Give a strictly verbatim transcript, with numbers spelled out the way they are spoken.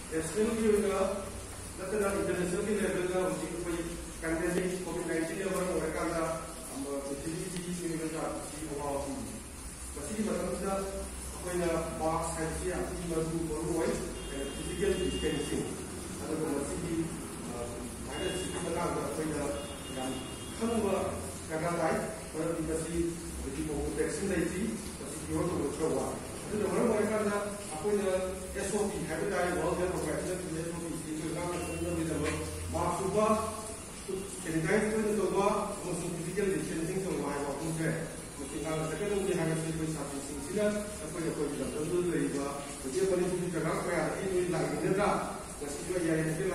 national की होगा नतना international की level का उसी को कोई country कोविड नाइनटीन level में और करना हम पृथ्वी की चीज़ में का चीज़ हुआ होती है बस ये मतलब ना कोई ना box है चीज़ आपकी मजबूत और वो है physical distancing अगर वो मसीही अगर चीज़ में का कोई ना yang kan wa karena lain kalau dikasih begitu mau protection dari sini masih jauh tuh coba itu orang mereka ada aku ada S O P habis dari world health organization S O P itu kan sebenarnya bisa masuk bah sanitize itu tuh bah masuk physical distancing tuh wah wah mungkin mungkin kalau sekarang mungkin hanya sih satu sila apa ya kau bilang tentu dari bah dia paling itu jangan kayak ini lagi nera masih juga ya ini